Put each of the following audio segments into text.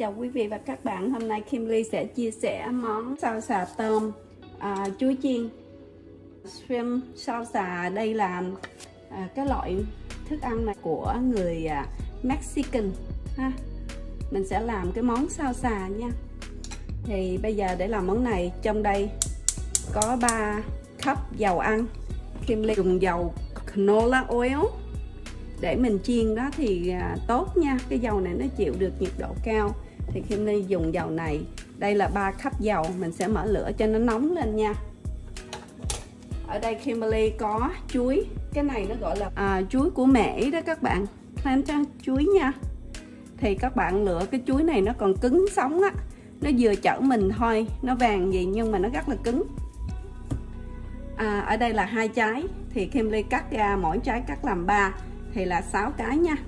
chào quý vị và các bạn. Hôm nay Kim Ly sẽ chia sẻ món salsa tôm chuối chiên. Shrimp salsa đây là cái loại thức ăn này của người Mexican ha. Mình sẽ làm cái món salsa nha. Thì bây giờ để làm món này, trong đây có 3 cup dầu ăn. Kim Ly dùng dầu canola oil để mình chiên đó thì tốt nha. Cái dầu này nó chịu được nhiệt độ cao thì Kim Ly dùng dầu này. Đây là 3 cup dầu, mình sẽ mở lửa cho nó nóng lên nha. Ở đây Kimberly có chuối, cái này nó gọi là chuối của mẹ đó các bạn, plantain chuối nha. Thì các bạn lựa cái chuối này nó còn cứng sống á, nó vừa chở mình thôi, nó vàng gì nhưng mà nó rất là cứng. Ở đây là 2 trái thì Kimberly cắt ra, mỗi trái cắt làm 3 thì là 6 cái nha.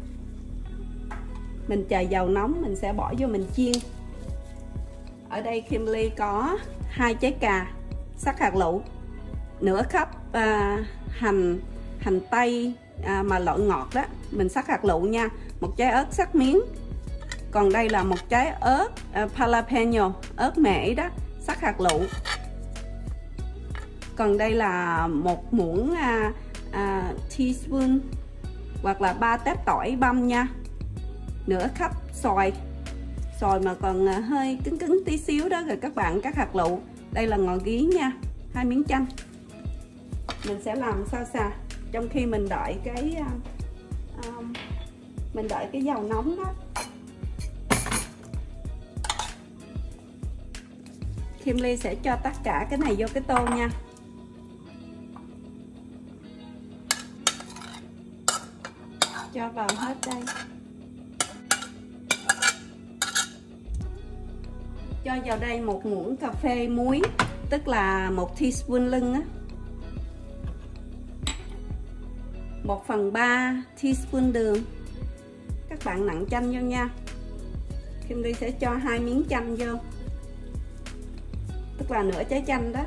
Mình chờ dầu nóng mình sẽ bỏ vô mình chiên. Ở đây Kimberly có 2 trái cà sắc hạt lựu, nửa cup hành tây mà loại ngọt đó, mình sắc hạt lựu nha. 1 trái ớt sắc miếng. Còn đây là 1 trái ớt jalapeno, ớt mễ đó, sắc hạt lựu. Còn đây là 1 muỗng teaspoon hoặc là 3 tép tỏi băm nha. Nửa cup xoài mà còn hơi cứng tí xíu đó. Rồi các bạn cắt hạt lựu. Đây là ngò gí nha, 2 miếng chanh. Mình sẽ làm salsa trong khi mình đợi cái dầu nóng đó. Kim Ly sẽ cho tất cả cái này vô cái tô nha. Cho vào hết đây. Cho vào đây 1 muỗng cà phê muối, tức là 1 teaspoon lưng á. 1/3 teaspoon đường. Các bạn nặn chanh vô nha. Kim Ly sẽ cho 2 miếng chanh vô, tức là nửa trái chanh đó.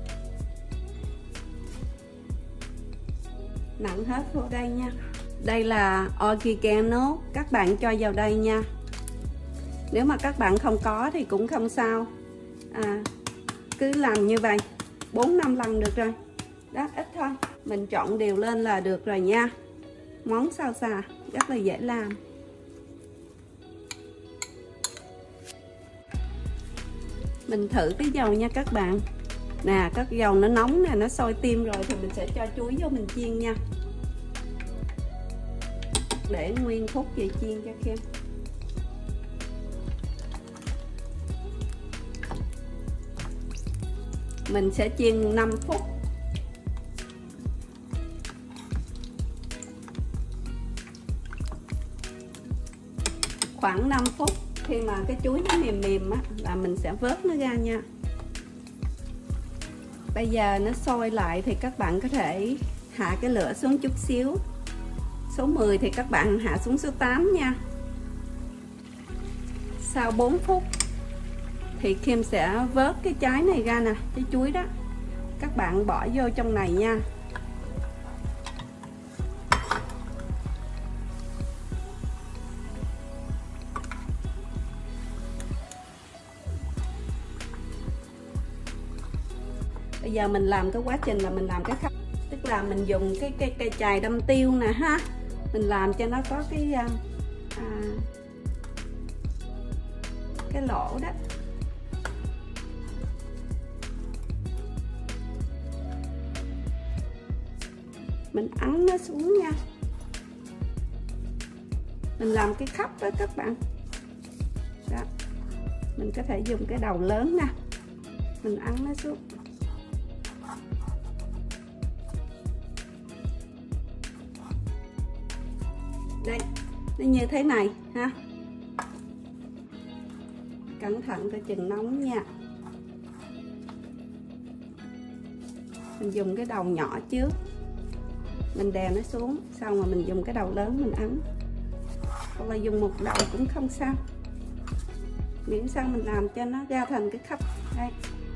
Nặn hết vô đây nha. Đây là oregano, các bạn cho vào đây nha. Nếu mà các bạn không có thì cũng không sao, cứ làm như vậy 4-5 lần được rồi đó, ít thôi. Mình trộn đều lên là được rồi nha. Món salsa rất là dễ làm. Mình thử cái dầu nha các bạn. Nè, các dầu nó nóng nè, nó sôi tim rồi thì mình sẽ cho chuối vô mình chiên nha. Để nguyên khúc về chiên cho Kim. Mình sẽ chiên 5 phút. Khoảng 5 phút. Khi mà cái chuối nó mềm á là mình sẽ vớt nó ra nha. Bây giờ nó sôi lại thì các bạn có thể hạ cái lửa xuống chút xíu. Số 10 thì các bạn hạ xuống số 8 nha. Sau 4 phút thì Kim sẽ vớt cái trái này ra nè, cái chuối đó. Các bạn bỏ vô trong này nha. Bây giờ mình làm cái quá trình là mình làm cái khắp, tức là mình dùng cái cây chài đâm tiêu nè ha. Mình làm cho nó có cái lỗ đó. Mình ấn nó xuống nha. Mình làm cái khắp đó các bạn đó. Mình có thể dùng cái đầu lớn nè, mình ấn nó xuống. Đây, nó như thế này ha. Cẩn thận coi chừng nóng nha. Mình dùng cái đầu nhỏ trước, mình đè nó xuống, xong rồi mình dùng cái đầu lớn mình ấn. Hoặc là dùng 1 đầu cũng không sao, miễn sao mình làm cho nó ra thành cái khắp. Đây,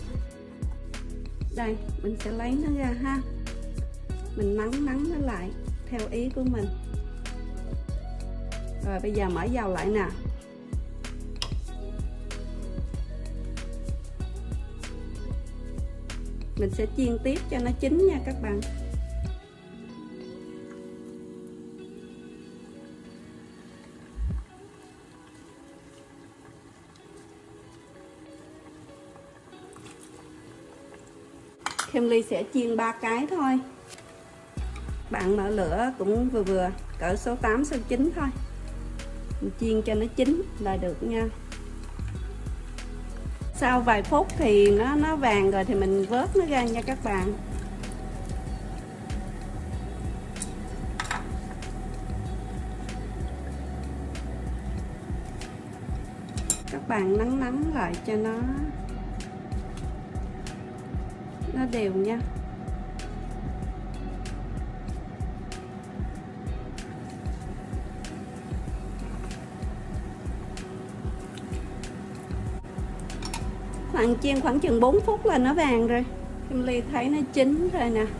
đây mình sẽ lấy nó ra ha. Mình nắn nó lại theo ý của mình. Rồi bây giờ mở dầu lại nè. Mình sẽ chiên tiếp cho nó chín nha các bạn. Kimberly sẽ chiên 3 cái thôi. Bạn mở lửa cũng vừa vừa, cỡ số 8 số 9 thôi. Mình chiên cho nó chín là được nha. Sau vài phút thì nó vàng rồi thì mình vớt nó ra nha các bạn. Các bạn nắng lại cho nó đều nha. Chiên khoảng chừng 4 phút là nó vàng rồi. Kimberly thấy nó chín rồi nè.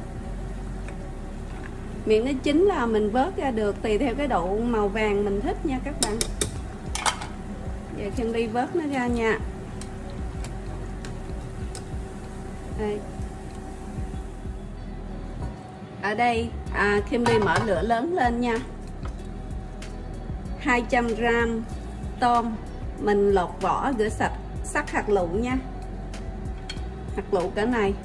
Miệng nó chín là mình vớt ra được tùy theo cái độ màu vàng mình thích nha các bạn. Giờ Kimberly vớt nó ra nha. Đây. Ở đây Kimberly mở lửa lớn lên nha. 200g tôm mình lột vỏ rửa sạch, sắc hạt lựu nha. Hạt lựu cỡ này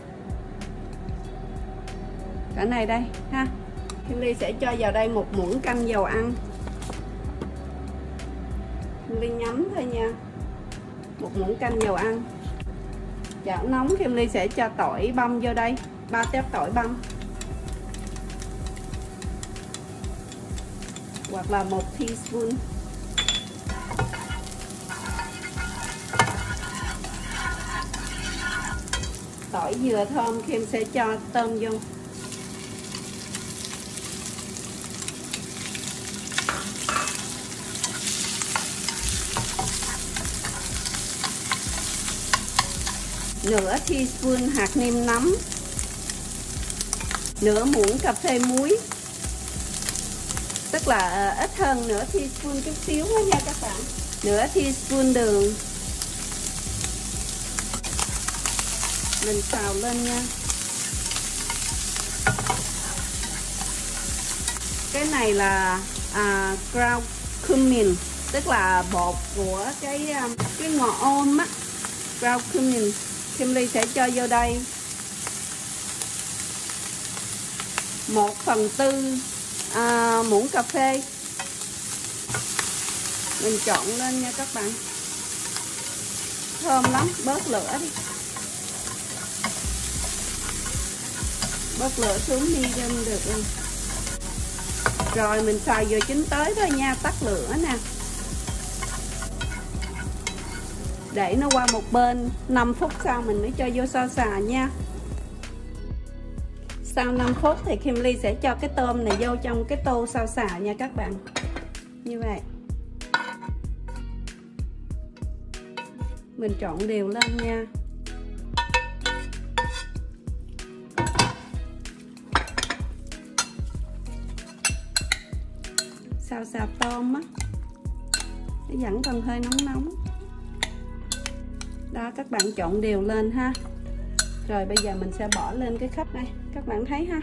đây ha. Kimberly sẽ cho vào đây 1 muỗng canh dầu ăn. Kimberly nhắm thôi nha. 1 muỗng canh dầu ăn. Chảo nóng Kimberly sẽ cho tỏi băm vô đây, 3 tép tỏi băm. Hoặc là 1 teaspoon. Tỏi dừa thơm Kim sẽ cho tôm vô. Nửa teaspoon hạt nêm nấm. Nửa muỗng cà phê muối. Tức là ít hơn nửa teaspoon chút xíu đó nha các bạn. Nửa teaspoon đường. Mình xào lên nha. Cái này là ground cumin, tức là bột của cái ngò ôm á. Ground cumin Kimberly sẽ cho vô đây 1/4 muỗng cà phê. Mình trộn lên nha các bạn. Thơm lắm, bớt lửa đi. Bớt lửa xuống medium được rồi. Rồi mình xào vừa chín tới thôi nha, tắt lửa nè. Để nó qua một bên, 5 phút sau mình mới cho vô xào xà nha. Sau 5 phút thì Kimberly sẽ cho cái tôm này vô trong cái tô xào xà nha các bạn. Như vậy. Mình trộn đều lên nha. Xào xà tôm á, nó vẫn còn hơi nóng. Đó, các bạn trộn đều lên ha. Rồi bây giờ mình sẽ bỏ lên cái khắp đây, các bạn thấy ha.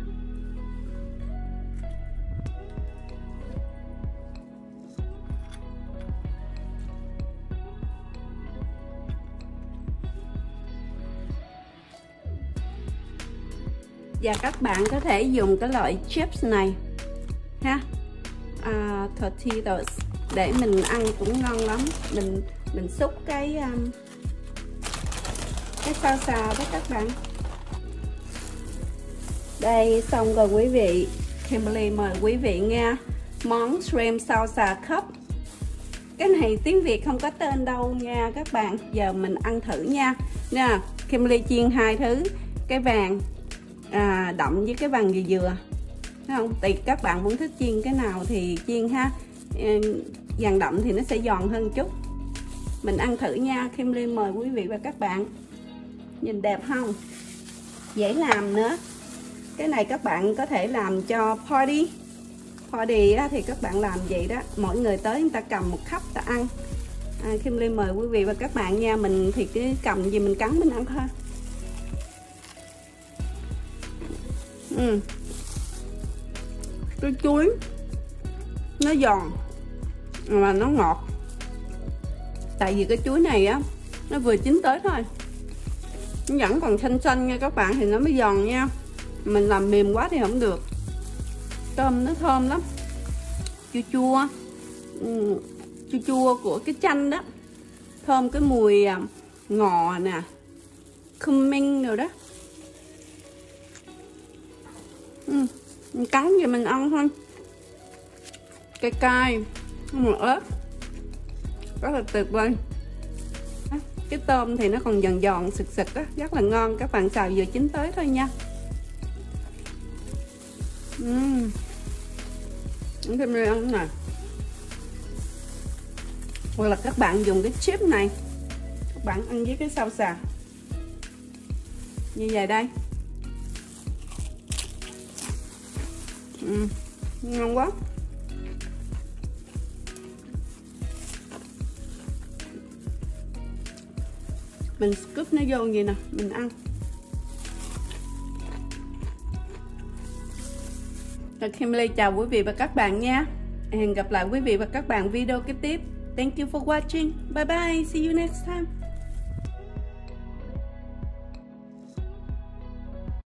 Và các bạn có thể dùng cái loại chips này ha, tortillas, để mình ăn cũng ngon lắm. Mình xúc cái salsa đó các bạn. Đây xong rồi quý vị. Kimberly mời quý vị nha. Món shrimp salsa cup. Cái này tiếng Việt không có tên đâu nha các bạn. Giờ mình ăn thử nha. Nè, Kimberly chiên 2 thứ, cái vàng đậm với cái vàng dừa. Thấy không? Tùy các bạn muốn thích chiên cái nào thì chiên ha. Vàng đậm thì nó sẽ giòn hơn chút. Mình ăn thử nha. Kimberly mời quý vị và các bạn. Nhìn đẹp không? Dễ làm nữa. Cái này các bạn có thể làm cho party á, thì các bạn làm vậy đó. Mỗi người tới người ta cầm một khắp ta ăn. Kimberly mời quý vị và các bạn nha. Mình thì cứ cầm gì mình cắn mình ăn thôi. Cái chuối nó giòn mà nó ngọt, tại vì cái chuối này á nó vừa chín tới thôi, nó vẫn còn xanh xanh nha các bạn thì nó mới giòn nha, mình làm mềm quá thì không được. Tôm nó thơm lắm, chua chua, chua chua của cái chanh đó, thơm cái mùi ngò nè, cumin rồi đó. Mình cắn vậy mình ăn thôi, cay cay, mùi ớt rất là tuyệt vời. Cái tôm thì nó còn giòn giòn sực sực á, rất là ngon. Các bạn xào vừa chín tới thôi nha. Thêm đây ăn nè, hoặc là các bạn dùng cái chip này, các bạn ăn với cái sao xà như vậy đây. Ngon quá. Mình scoop nó vô vậy nè, mình ăn. Kimberly chào quý vị và các bạn nha. Hẹn gặp lại quý vị và các bạn video kế tiếp. Thank you for watching. Bye bye. See you next time.